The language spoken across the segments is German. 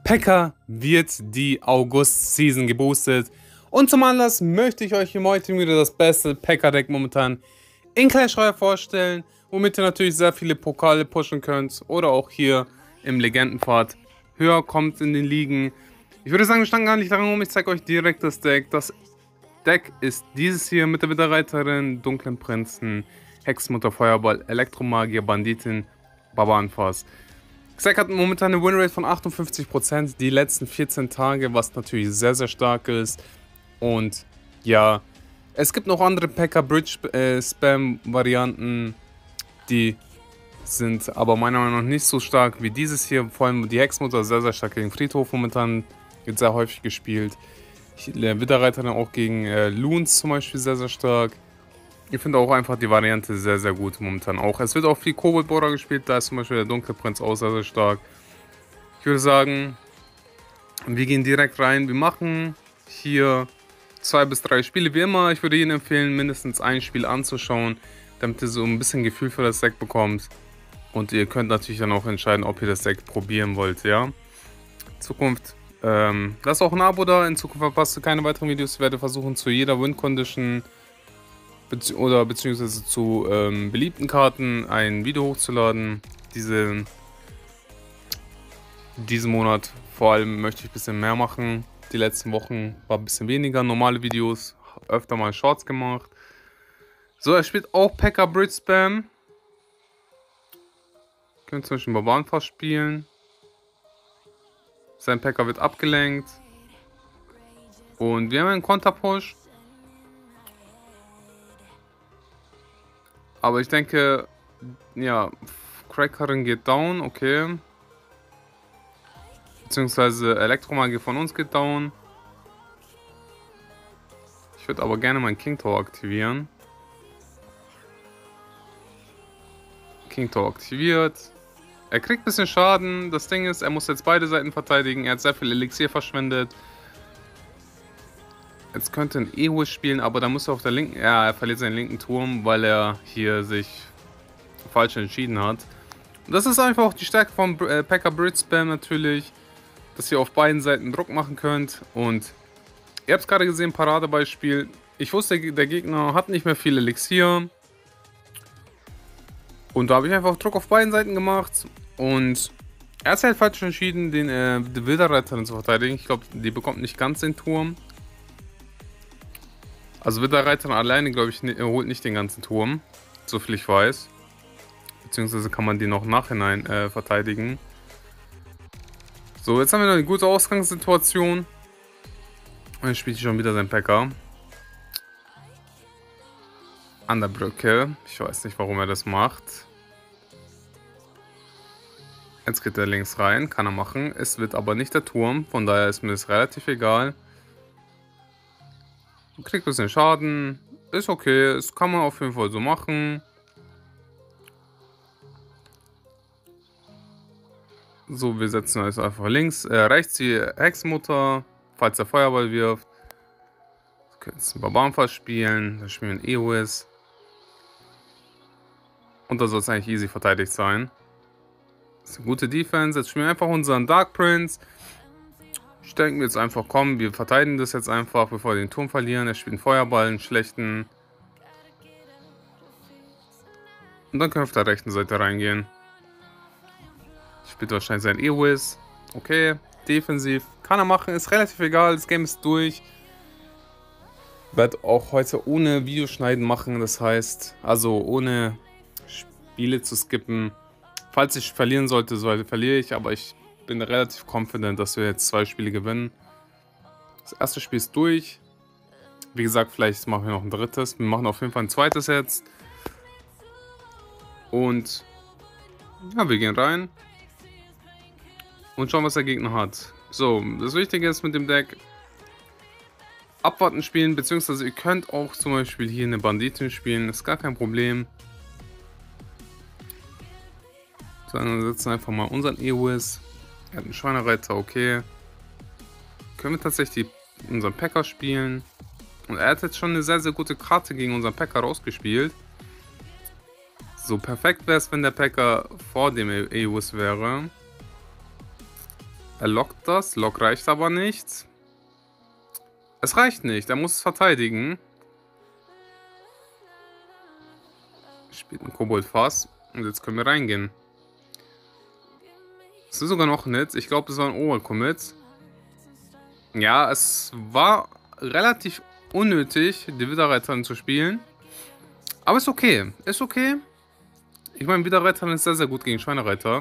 P.E.K.K.A. wird die August-Season geboostet. Und zum Anlass möchte ich euch heute wieder das beste P.E.K.K.A-Deck momentan in Clash Royale vorstellen, womit ihr natürlich sehr viele Pokale pushen könnt oder auch hier im Legendenpfad höher kommt in den Ligen. Ich würde sagen, wir standen gar nicht daran rum, ich zeige euch direkt das Deck. Das Deck ist dieses hier mit der Widderreiterin, Dunklen Prinzen, Hexenmutter, Feuerball, Elektromagier, Banditin, Barbarenfass. Xayah hat momentan eine Winrate von 58% die letzten 14 Tage, was natürlich sehr, sehr stark ist. Und ja, es gibt noch andere P.E.K.K.A. Bridge-Spam-Varianten, die sind aber meiner Meinung nach nicht so stark wie dieses hier. Vor allem die Hexenmutter sehr, sehr stark gegen Friedhof momentan, wird sehr häufig gespielt. Widderreiterin auch gegen Loons zum Beispiel sehr, sehr stark. Ich finde auch einfach die Variante sehr, sehr gut momentan auch. Es wird auch viel Koboldbohrer gespielt, da ist zum Beispiel der Dunkle Prinz auch sehr, sehr stark. Ich würde sagen, wir gehen direkt rein. Wir machen hier 2 bis 3 Spiele wie immer. Ich würde Ihnen empfehlen, mindestens ein Spiel anzuschauen, damit ihr so ein bisschen Gefühl für das Deck bekommt. Und ihr könnt natürlich dann auch entscheiden, ob ihr das Deck probieren wollt, ja. In Zukunft, lasst auch ein Abo da. In Zukunft verpasst du keine weiteren Videos. Ich werde versuchen, zu jeder Win-Condition beziehungsweise zu beliebten Karten ein Video hochzuladen. Diesen Monat vor allem möchte ich ein bisschen mehr machen. Die letzten Wochen war ein bisschen weniger normale Videos, öfter mal Shorts gemacht. So, er spielt auch P.E.K.K.A. Bridge Spam. Können zum Beispiel Barbarenfass spielen. Sein P.E.K.K.A. wird abgelenkt. Und wir haben einen Konterpush. Aber ich denke, ja, Crackerin geht down, okay. Beziehungsweise Elektromagie von uns geht down. Ich würde aber gerne meinen King Tower aktivieren. King Tower aktiviert. Er kriegt ein bisschen Schaden. Das Ding ist, er muss jetzt beide Seiten verteidigen. Er hat sehr viel Elixier verschwendet. Jetzt könnte ein Ehus spielen, aber da muss er auf der linken... Ja, er verliert seinen linken Turm, weil er hier sich falsch entschieden hat. Und das ist einfach auch die Stärke von P.E.K.K.A. Bridge Spam natürlich, dass ihr auf beiden Seiten Druck machen könnt. Und ihr habt es gerade gesehen, Paradebeispiel. Ich wusste, der Gegner hat nicht mehr viel Elixier. Und da habe ich einfach Druck auf beiden Seiten gemacht. Und er hat halt falsch entschieden, die Widderreiterin zu verteidigen. Ich glaube, die bekommt nicht ganz den Turm. Also Widderreiterin alleine, glaube ich, holt nicht den ganzen Turm, so viel ich weiß. Beziehungsweise kann man die noch im Nachhinein verteidigen. So, jetzt haben wir noch eine gute Ausgangssituation. Und jetzt spielt schon wieder sein P.E.K.K.A. An der Brücke. Ich weiß nicht, warum er das macht. Jetzt geht er links rein, kann er machen. Es wird aber nicht der Turm, von daher ist mir das relativ egal. Kriegt ein bisschen Schaden. Ist okay, das kann man auf jeden Fall so machen. So, wir setzen jetzt einfach links. Rechts die Hexenmutter, falls der Feuerball wirft. Wir können jetzt einen Barbarenfass spielen. Dann spielen wir einen EOS. Und da soll es eigentlich easy verteidigt sein. Das ist eine gute Defense. Jetzt spielen wir einfach unseren Dark Prince. Ich denke mir jetzt einfach, komm, wir verteidigen das jetzt einfach, bevor wir den Turm verlieren. Er spielt einen Feuerball, einen schlechten. Und dann können wir auf der rechten Seite reingehen. Spielt wahrscheinlich sein EOS. Okay, defensiv. Kann er machen, ist relativ egal, das Game ist durch. Werde auch heute ohne Videoschneiden machen, das heißt, also ohne Spiele zu skippen. Falls ich verlieren sollte, verliere ich, aber ich bin relativ confident, dass wir jetzt 2 Spiele gewinnen. Das erste Spiel ist durch. Wie gesagt, vielleicht machen wir noch ein drittes. Wir machen auf jeden Fall ein zweites jetzt. Und ja, wir gehen rein. Und schauen, was der Gegner hat. So, das Wichtige ist mit dem Deck, abwarten spielen, beziehungsweise ihr könnt auch zum Beispiel hier eine Banditin spielen, ist gar kein Problem. So, dann setzen wir einfach mal unseren EOS. Er hat einen Schweinereiter, okay. Können wir tatsächlich unseren P.E.K.K.A. spielen. Und er hat jetzt schon eine sehr, sehr gute Karte gegen unseren P.E.K.K.A. rausgespielt. So, perfekt wäre es, wenn der P.E.K.K.A. vor dem EOS wäre. Er lockt das. Lock reicht aber nicht. Es reicht nicht. Er muss es verteidigen. Spielt ein Kobold-Fass. Und jetzt können wir reingehen. Es ist sogar noch nett. Ich glaube, es war ein Overcommit. Ja, es war relativ unnötig, die Widerreiterin zu spielen. Aber ist okay. Ist okay. Ich meine, Widerreiterin ist sehr, sehr gut gegen Schweinereiter.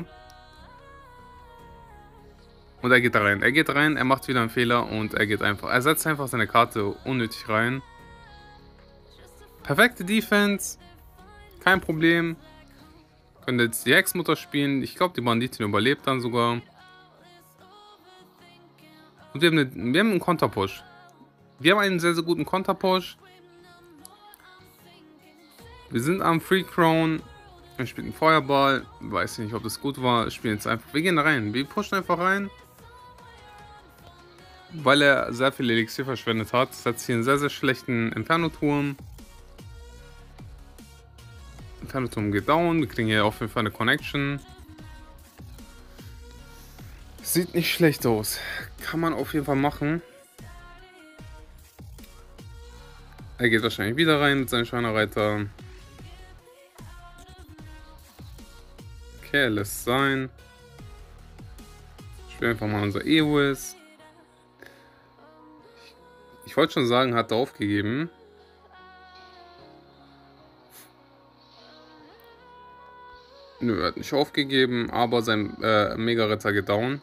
Und er geht da rein. Er geht rein, er macht wieder einen Fehler und er geht einfach. Er setzt einfach seine Karte unnötig rein. Perfekte Defense. Kein Problem. Können jetzt die Hexmutter spielen. Ich glaube, die Banditin überlebt dann sogar. Und wir haben einen Konterpush. Wir haben einen sehr, sehr guten Konterpush. Wir sind am Free Crown. Wir spielen einen Feuerball. Weiß nicht, ob das gut war. Wir spielen jetzt einfach. Wir gehen da rein. Wir pushen einfach rein. Weil er sehr viel Elixier verschwendet hat. Setzt hier einen sehr, sehr schlechten Inferno-Turm. Inferno-Turm geht down. Wir kriegen hier auf jeden Fall eine Connection. Sieht nicht schlecht aus. Kann man auf jeden Fall machen. Er geht wahrscheinlich wieder rein mit seinem Schweinereiter. Okay, er lässt sein. Spielen einfach mal unser Ewis. Ich wollte schon sagen, hat er aufgegeben. Nö, er hat nicht aufgegeben, aber sein Mega-Ritter geht down.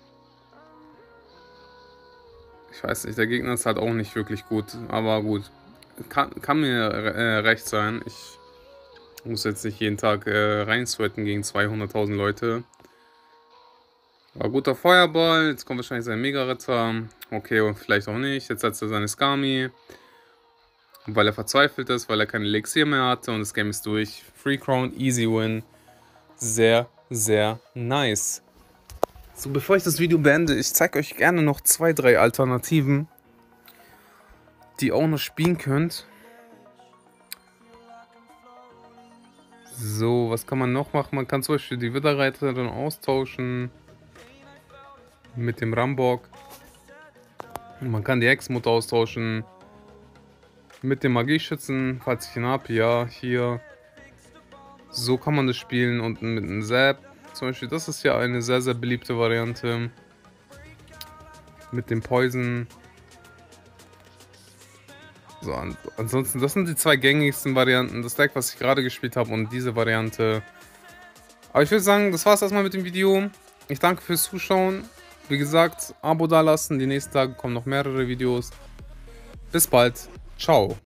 Ich weiß nicht, der Gegner ist halt auch nicht wirklich gut, aber gut. Kann mir recht sein. Ich muss jetzt nicht jeden Tag reinsweaten gegen 200.000 Leute. War guter Feuerball. Jetzt kommt wahrscheinlich sein Mega-Ritter. Okay, und vielleicht auch nicht. Jetzt setzt er seine Skami. Weil er verzweifelt ist, weil er kein Elixier mehr hatte. Und das Game ist durch. Free Crown, easy win. Sehr, sehr nice. So, bevor ich das Video beende, ich zeige euch gerne noch 2, 3 Alternativen, die ihr auch noch spielen könnt. So, was kann man noch machen? Man kann zum Beispiel die Widerreiter dann austauschen mit dem Rambock. Man kann die Hexmutter austauschen mit dem Magieschützen, falls ich ihn habe. Ja, hier. So kann man das spielen und mit einem Zap. Zum Beispiel, das ist ja eine sehr, sehr beliebte Variante. Mit dem Poison. So, ansonsten, das sind die 2 gängigsten Varianten. Das Deck, was ich gerade gespielt habe und diese Variante. Aber ich würde sagen, das war's erstmal mit dem Video. Ich danke fürs Zuschauen. Wie gesagt, Abo dalassen. Die nächsten Tage kommen noch mehrere Videos. Bis bald. Ciao.